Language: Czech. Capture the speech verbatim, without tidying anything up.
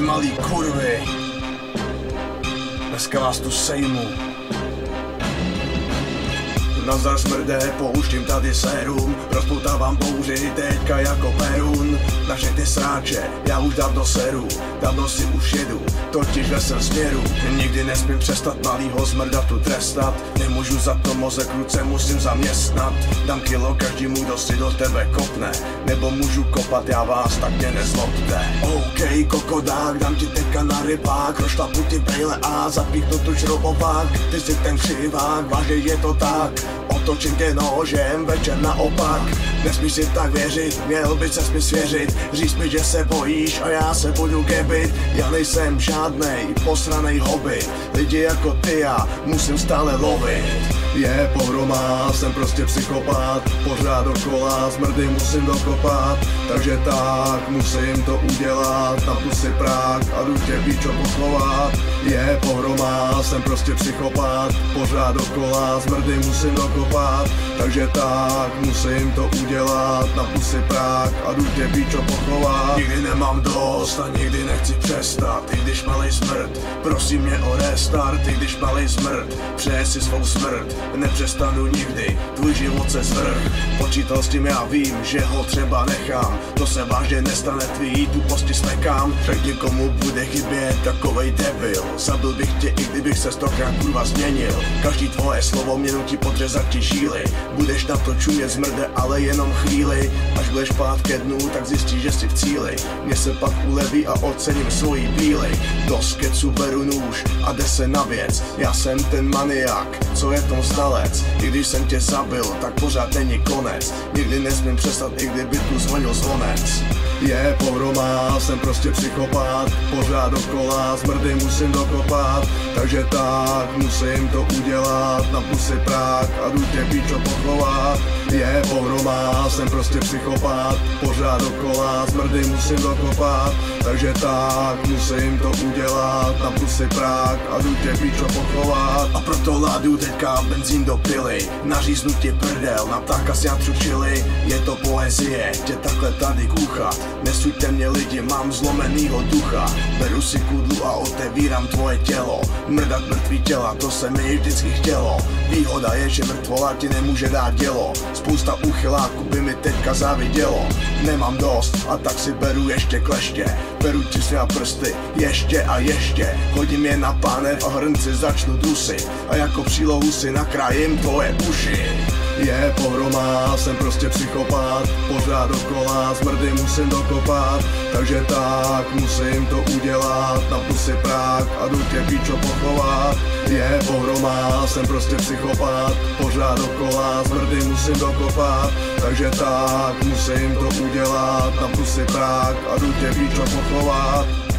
malý kurvy, dneska vás tu sejmu. Nazdar smrdé, pouštím tady sérum, rozpoutávám bouři teďka jako Perun. Na všechny sráče, já už dávno seru, dávno si už jedu, totiž ve svém směru. Nikdy nesmím přestat malýho smrda tu trestat, nemůžu za to mozek ruce musím zaměstnat. Dám kilo každému, kdo si do tebe kopne, nebo můžu kopat já vás, tak mě nezlobte. OK, kokodák, dám ti teďka na rybák, rošlapu ti brejle a zapíchnu tu šrobovák. Ty jsi ten křivák, vážně je to tak, otočím tě nožem, večer naopak. Nesmíš si tak věřit, měl by ses mi svěřit, říct mi, že se bojíš a já se budu gebit. Já nejsem žádnej posranej hobby, lidi jako ty já musím stále lovit. Je pohroma, jsem prostě psychopat, pořád dokola, smrdy musím dokopat. Takže tak, musím to udělat, na pusy prák a jdu tě píčo pochovat. Je pohroma, jsem prostě psychopat, pořád dokola, smrdy musím dokopat. Takže tak, musím to udělat, na pusy prák a jdu tě píčo pochovat. Nikdy nemám dost a nikdy nechci přestat, i když malej smrt, prosím mě o restart. I když malej smrt, přeje si svou smrt, nepřestanu nikdy, tvůj život se zvrh. Počítal s tím, já vím, že ho třeba nechám, to se vážně nestane, tvý tuposti smekám. Řekni, komu bude chybět takovej debil, zabil bych tě, i kdybych se stokrát kurva změnil. Každý tvoje slovo mě nutí podřezat ti žíly, budeš na to čumět zmrde, ale jenom chvíli. Až budeš pát ke dnu, tak zjistíš, že jsi v cíli. Mně se pak uleví a ocením svoji bílej. Do skecu beru nůž a jde se na věc, já jsem ten maniak, co je tom znalec. I když jsem tě zabil, tak pořád není konec, nikdy nesmím přestat, i kdyby tu zvonil zvonec. Je pohroma, jsem prostě psychopat, pořád dokola, smrdy musím dokopat. Takže tak, musím to udělat, na pusy prák a jdu tě píčo pochovat. Je pohroma, jsem prostě psychopat, pořád dokola, smrdy musím dokopat. Takže tak, musím to udělat, na pusy prák a jdu tě píčo pochovat. A proto ládu teďka benzín do pily, naříznu ti prdel, na ptáka si natřučili. Je to poezie, tě takhle tady kůchat, nesuďte mě lidi, mám zlomenýho ducha. Beru si kudlu a otevírám tvoje tělo, mrdat mrtvý těla, to se mi vždycky chtělo. Výhoda je, že mrtvola ti nemůže dát dělo, spousta uchyláků by mi teďka závidělo. Nemám dost a tak si beru ještě kleště, beru ti své prsty ještě a ještě, hodím je na pánev a hrnci začnu dusit a jako přílohu si nakrájím tvoje uši. Je pohroma, jsem prostě psychopat, pořád dokola, smrdy musím dokopat. Takže tak, musím to udělat, na pusy prák a jdu tě píčo pochovat. Je pohroma, jsem prostě psychopat, pořád dokola, smrdy musím dokopat. Takže tak, musím to udělat, na pusy prák a jdu tě píčo pochovat.